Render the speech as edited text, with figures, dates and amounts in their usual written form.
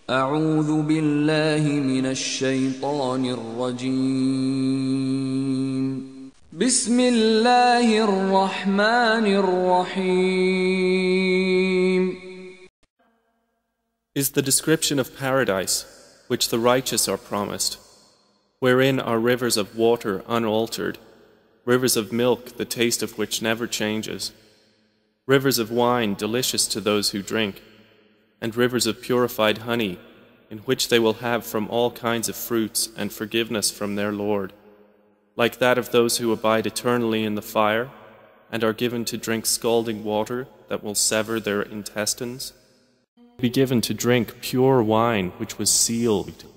أعوذ بالله من الشيطان الرجيم. بسم الله الرحمن الرحيم. Is the description of paradise, which the righteous are promised, wherein are rivers of water unaltered, rivers of milk, the taste of which never changes, rivers of wine delicious to those who drink, and rivers of purified honey, in which they will have from all kinds of fruits and forgiveness from their Lord, like that of those who abide eternally in the fire, and are given to drink scalding water that will sever their intestines, be given to drink pure wine which was sealed